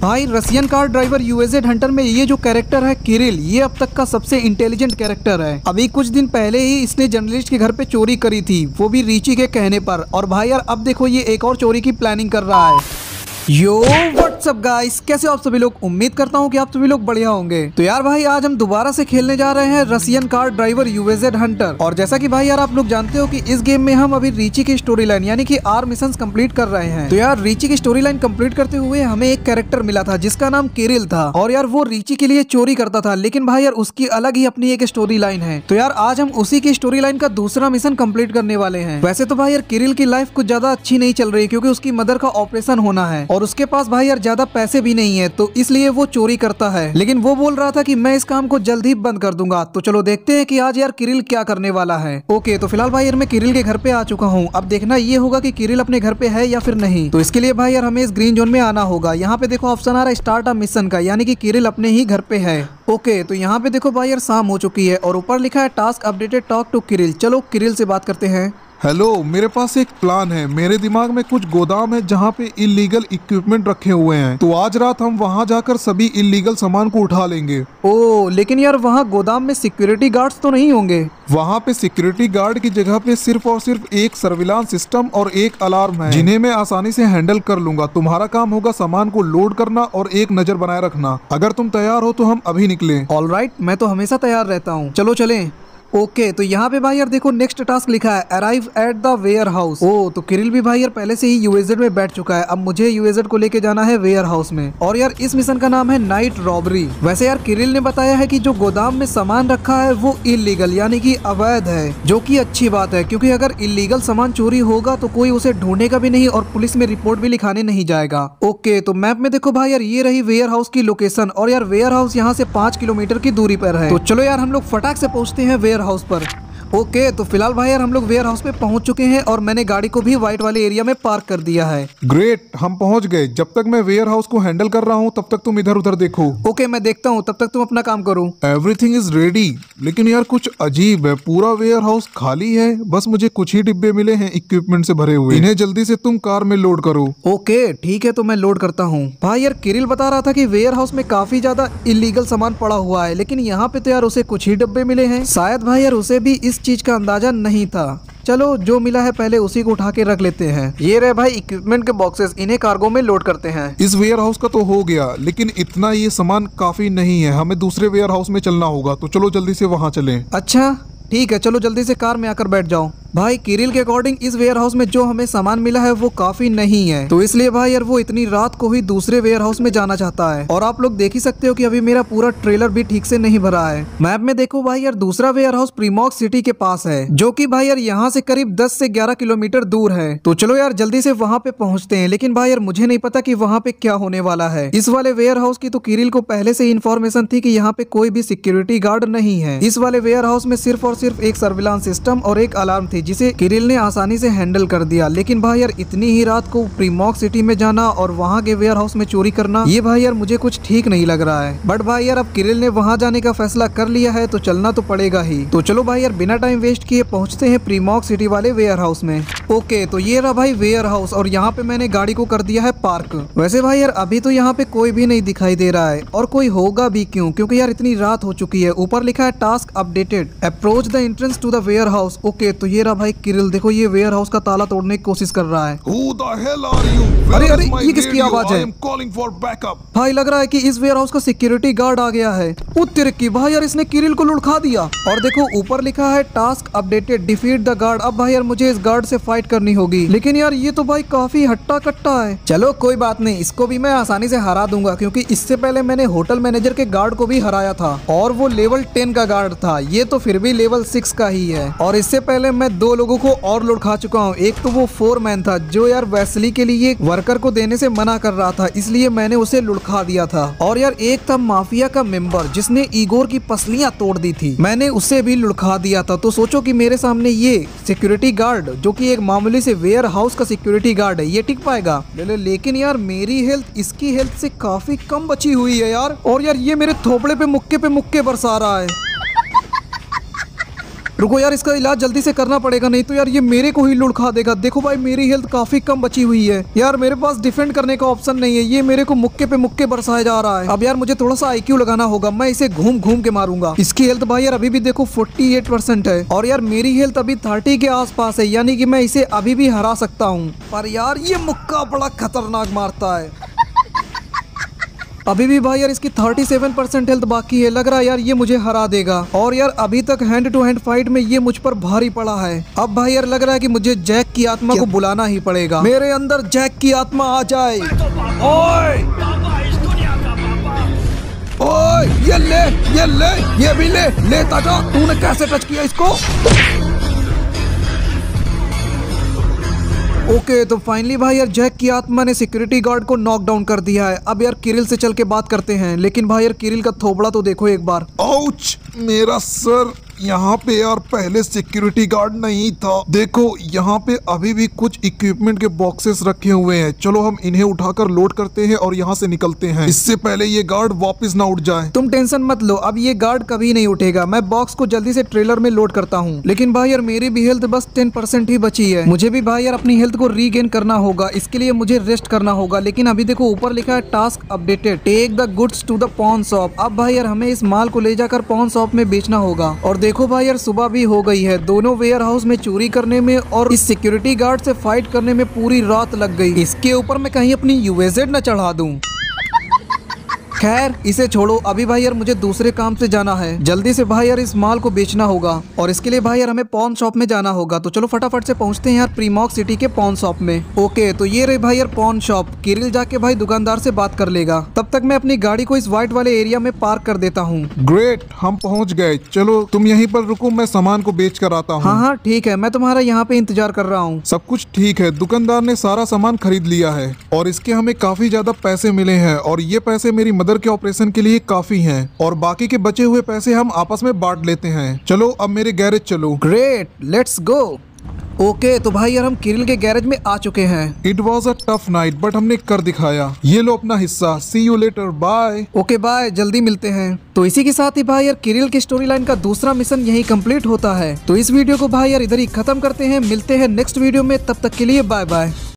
भाई Russian car driver UAZ hunter में ये जो कैरेक्टर है किरिल, ये अब तक का सबसे इंटेलिजेंट कैरेक्टर है। अभी कुछ दिन पहले ही इसने जर्नलिस्ट के घर पे चोरी करी थी, वो भी रीची के कहने पर। और भाई यार अब देखो ये एक और चोरी की प्लानिंग कर रहा है। यो व्हाट्सअप गाइस, कैसे हो आप सभी लोग। उम्मीद करता हूँ कि आप सभी लोग बढ़िया होंगे। तो यार भाई आज हम दोबारा से खेलने जा रहे हैं Russian car driver UAZ hunter. और जैसा कि भाई यार आप लोग जानते हो कि इस गेम में हम अभी रीची की स्टोरी लाइन यानी कि आर मिशन कंप्लीट कर रहे हैं। तो यार रीची की स्टोरी लाइन कंप्लीट करते हुए हमें एक कैरेक्टर मिला था जिसका नाम किरिल था। और यार वो रीची के लिए चोरी करता था, लेकिन भाई यार उसकी अलग ही अपनी एक स्टोरी लाइन है। तो यार आज हम उसी की स्टोरी लाइन का दूसरा मिशन कंप्लीट करने वाले हैं। वैसे तो भाई यार किरिल की लाइफ कुछ ज्यादा अच्छी नहीं चल रही, क्योंकि उसकी मदर का ऑपरेशन होना है और उसके पास भाई ज्यादा पैसे भी नहीं है, तो इसलिए वो चोरी करता है। लेकिन वो बोल रहा था कि मैं इस काम को जल्द ही बंद कर दूंगा। तो चलो देखते हैं कि आज यार किरिल क्या करने वाला है। ओके तो फिलहाल भाई यार मैं किरिल के घर पे आ चुका हूँ। अब देखना ये होगा कि किरिल अपने घर पे है या फिर नहीं। तो इसके लिए भाई यार हमें इस ग्रीन जोन में आना होगा। यहाँ पे देखो ऑप्शन आ रहा है स्टार्ट अ मिशन का, यानी कि किरिल अपने ही घर पे है। ओके तो यहाँ पे देखो भाई यार शाम हो चुकी है और ऊपर लिखा है task updated talk to Kirill. चलो किरिल से बात करते हैं। हेलो, मेरे पास एक प्लान है। मेरे दिमाग में कुछ गोदाम है जहाँ पे इलीगल इक्विपमेंट रखे हुए हैं, तो आज रात हम वहाँ जाकर सभी इलीगल सामान को उठा लेंगे। ओ लेकिन यार वहाँ गोदाम में सिक्योरिटी गार्ड्स तो नहीं होंगे। वहाँ पे सिक्योरिटी गार्ड की जगह पे सिर्फ और सिर्फ एक सर्विलांस सिस्टम और एक अलार्म है, जिन्हें मैं आसानी से हैंडल कर लूंगा। तुम्हारा काम होगा सामान को लोड करना और एक नजर बनाए रखना। अगर तुम तैयार हो तो हम अभी निकले। ऑलराइट, मैं तो हमेशा तैयार रहता हूँ, चलो चलें। ओके तो यहाँ पे भाई यार देखो नेक्स्ट टास्क लिखा है arrive at the warehouse. ओ तो किरिल भी भाई यार पहले से ही यूएजेड में बैठ चुका है। अब मुझे यूएजेड को लेके जाना है वेयर हाउस में। और यार इस मिशन का नाम है नाइट रॉबरी। वैसे यार किरिल ने बताया है कि जो गोदाम में सामान रखा है वो इलीगल यानी कि अवैध है, जो कि अच्छी बात है, क्योंकि अगर इलीगल सामान चोरी होगा तो कोई उसे ढूंढेगा भी नहीं और पुलिस में रिपोर्ट भी लिखाने नहीं जाएगा। ओके तो मैप में देखो भाई यार ये रही वेयर हाउस की लोकेशन। और यार वेयर हाउस यहाँ से 5 किलोमीटर की दूरी पर है। तो चलो यार हम लोग फटाक से पहुँचते हैं वेयर हाउस पर। ओके तो फिलहाल भाई यार हम लोग वेयर हाउस पे पहुंच चुके हैं और मैंने गाड़ी को भी व्हाइट वाले एरिया में पार्क कर दिया है। ग्रेट, हम पहुंच गए। जब तक मैं वेयर हाउस को हैंडल कर रहा हूं तब तक तुम इधर उधर देखो। ओके मैं देखता हूं, तब तक तुम अपना काम करो। एवरीथिंग इज रेडी, लेकिन यार कुछ अजीब है। पूरा वेयर हाउस खाली है, बस मुझे कुछ ही डिब्बे मिले हैं इक्विपमेंट से भरे हुए। इन्हें जल्दी से तुम कार में लोड करो। ओके ठीक है, तो मैं लोड करता हूँ। भाई यार किरिल बता रहा था कि वेयर हाउस में काफी ज्यादा इलीगल सामान पड़ा हुआ है, लेकिन यहाँ पे तो यार उसे कुछ ही डब्बे मिले हैं। शायद भाई यार उसे भी इस चीज का अंदाजा नहीं था। चलो जो मिला है पहले उसी को उठा के रख लेते हैं। ये रहे भाई इक्विपमेंट के बॉक्सेस, इन्हें कार्गो में लोड करते हैं। इस वेयर हाउस का तो हो गया, लेकिन इतना ये सामान काफी नहीं है। हमें दूसरे वेयर हाउस में चलना होगा, तो चलो जल्दी से वहाँ चलें। अच्छा ठीक है, चलो जल्दी से कार में आकर बैठ जाओ। भाई किरिल के अकॉर्डिंग इस वेयर हाउस में जो हमें सामान मिला है वो काफी नहीं है, तो इसलिए भाई यार वो इतनी रात को ही दूसरे वेयर हाउस में जाना चाहता है। और आप लोग देख ही सकते हो कि अभी मेरा पूरा ट्रेलर भी ठीक से नहीं भरा है। मैप में देखो भाई यार दूसरा वेयर हाउस प्रीमॉक्स सिटी के पास है, जो कि भाई यार यहाँ से करीब 10 से 11 किलोमीटर दूर है। तो चलो यार जल्दी से वहाँ पे पहुँचते हैं। लेकिन भाई यार मुझे नहीं पता कि वहाँ पे क्या होने वाला है। इस वाले वेयर हाउस की तो किरिल को पहले से ही इन्फॉर्मेशन थी कि यहाँ पे कोई भी सिक्योरिटी गार्ड नहीं है। इस वाले वेयर हाउस में सिर्फ और सिर्फ एक सर्विलांस सिस्टम और एक अलार्म थी, जिसे किरिल ने आसानी से हैंडल कर दिया। लेकिन भाई यार इतनी ही रात को प्रीमॉक्स सिटी में जाना और वहाँ के वेयर हाउस में चोरी करना, ये भाई यार मुझे कुछ ठीक नहीं लग रहा है। बट भाई यार अब किरिल ने वहाँ जाने का फैसला कर लिया है तो चलना तो पड़ेगा ही। तो चलो भाई यार बिना टाइम वेस्ट किए पहुँचते हैं प्रीमॉक्स सिटी वाले वेयर हाउस में। ओके तो ये रहा भाई वेयर हाउस और यहाँ पे मैंने गाड़ी को कर दिया है पार्क। वैसे भाई यार अभी तो यहाँ पे कोई भी नहीं दिखाई दे रहा है, और कोई होगा भी क्यों, क्योंकि यार इतनी रात हो चुकी है। ऊपर लिखा है task updated approach the entrance to the warehouse. Okay तो ये रहा भाई किरिल, देखो ये वेयर हाउस का ताला तोड़ने की कोशिश कर रहा है। Who the hell are you? अरे अरे ये किसकी आवाज है? I am calling for backup. भाई लग रहा है कि इस वेयर हाउस का सिक्योरिटी गार्ड आ गया है। उत्तर की भाई यार इसने किरिल को लुढ़का दिया। और देखो ऊपर लिखा है task updated defeat the guard. अब भाई यार मुझे इस गार्ड से फाइट करनी होगी, लेकिन यार ये तो भाई काफी हट्टा कट्टा है। चलो कोई बात नहीं, इसको भी मैं आसानी से हरा दूंगा, क्योंकि इससे पहले मैंने होटल मैनेजर के गार्ड को भी हराया था और वो लेवल 10 का गार्ड था। ये तो फिर भी लेवल 6 का ही है। और इससे पहले मैं 2 लोगों को और लुढ़का चुका हूँ। एक तो वो फोरमैन था जो यार वेस्ली के लिए वर्कर को देने से मना कर रहा था, इसलिए मैंने उसे लुढ़का दिया था। और यार एक था माफिया का मेंबर जिसने ईगोर की पसलियां तोड़ दी थी, मैंने उसे भी लुढ़का दिया था। तो सोचो कि मेरे सामने ये सिक्योरिटी गार्ड, जो कि एक मामूली से वेयर हाउस का सिक्योरिटी गार्ड है, ये टिक पाएगा? लेकिन यार मेरी हेल्थ इसकी हेल्थ से काफी कम बची हुई है यार। और यार ये मेरे थोपड़े पे मुक्के बरसा रहा है। रुको यार, इसका इलाज जल्दी से करना पड़ेगा, नहीं तो यार ये मेरे को ही लुढ़का देगा। देखो भाई मेरी हेल्थ काफी कम बची हुई है यार, मेरे पास डिफेंड करने का ऑप्शन नहीं है, ये मेरे को मुक्के पे मुक्के बरसाया जा रहा है। अब यार मुझे थोड़ा सा IQ लगाना होगा, मैं इसे घूम घूम के मारूंगा। इसकी हेल्थ भाई यार अभी भी देखो 48% है और यार मेरी हेल्थ अभी 30 के आसपास है, यानी कि मैं इसे अभी भी हरा सकता हूँ। पर यार ये मुक्का बड़ा खतरनाक मारता है। अभी भी भाई यार इसकी 37% हेल्थ बाकी है, लग रहा है यार ये मुझे हरा देगा। और यार अभी तक हैंड टू हैंड फाइट में ये मुझ पर भारी पड़ा है। अब भाई यार लग रहा है कि मुझे जैक की आत्मा को बुलाना ही पड़ेगा, मेरे अंदर जैक की आत्मा आ जाए। ओए ओए ये ले, ये भी ले ताजा। तूने कैसे टच किया इसको? ओके तो फाइनली भाई यार जैक की आत्मा ने सिक्योरिटी गार्ड को नॉक डाउन कर दिया है। अब यार किरिल से चल के बात करते हैं, लेकिन भाई यार किरिल का थोबड़ा तो देखो एक बार। आउच, मेरा सर। यहाँ पे यार पहले सिक्योरिटी गार्ड नहीं था। देखो यहाँ पे अभी भी कुछ इक्विपमेंट के बॉक्सेस रखे हुए हैं, चलो हम इन्हें उठाकर लोड करते हैं और यहाँ से निकलते हैं, इससे पहले ये गार्ड वापस ना उठ जाए। तुम टेंशन मत लो, अब ये गार्ड कभी नहीं उठेगा। मैं बॉक्स को जल्दी से ट्रेलर में लोड करता हूँ। लेकिन भाई यार मेरी भी हेल्थ बस 10% ही बची है, मुझे भी भाई यार अपनी हेल्थ को रीगेन करना होगा, इसके लिए मुझे रेस्ट करना होगा। लेकिन अभी देखो ऊपर लिखा है task updated, take the goods to the pawn shop. अब भाई यार हमें इस माल को ले जाकर पॉन शॉप में बेचना होगा। और देखो भाई यार सुबह भी हो गई है, दोनों वेयर हाउस में चोरी करने में और इस सिक्योरिटी गार्ड से फाइट करने में पूरी रात लग गई। इसके ऊपर मैं कहीं अपनी UAZ न चढ़ा दूं। खैर इसे छोड़ो, अभी भाई यार मुझे दूसरे काम से जाना है। जल्दी से भाई यार इस माल को बेचना होगा और इसके लिए भाई यार हमें पॉन शॉप में जाना होगा। तो चलो फटाफट से पहुंचते हैं यार प्रीमॉक्स सिटी के पॉन शॉप में। ओके तो ये रहे भाई यार पॉन शॉप। किरिल जाके भाई दुकानदार से बात कर लेगा, तब तक मैं अपनी गाड़ी को इस व्हाइट वाले एरिया में पार्क कर देता हूँ। ग्रेट, हम पहुँच गए। चलो तुम यहीं पर रुको, मैं सामान को बेच कर आता हूँ। हाँ ठीक है, मैं तुम्हारा यहाँ पे इंतजार कर रहा हूँ। सब कुछ ठीक है, दुकानदार ने सारा सामान खरीद लिया है और इसके हमें काफी ज्यादा पैसे मिले हैं और ये पैसे मेरी मदर के ऑपरेशन के लिए काफी हैं और बाकी के बचे हुए पैसे हम आपस में बांट लेते हैं। चलो अब मेरे गैरेज चलो। Great, let's go. ओके तो भाई यार हम किरिल के गैरेज में आ चुके हैं। It was a tough night but हमने कर दिखाया। ये लो अपना हिस्सा, see you later, bye. Okay bye, जल्दी मिलते हैं। तो इसी के साथ ही भाई यार किरिल की स्टोरी लाइन का दूसरा मिशन यही कंप्लीट होता है। तो इस वीडियो को भाई यार इधर ही खत्म करते हैं, मिलते हैं नेक्स्ट वीडियो में, तब तक के लिए बाय बाय।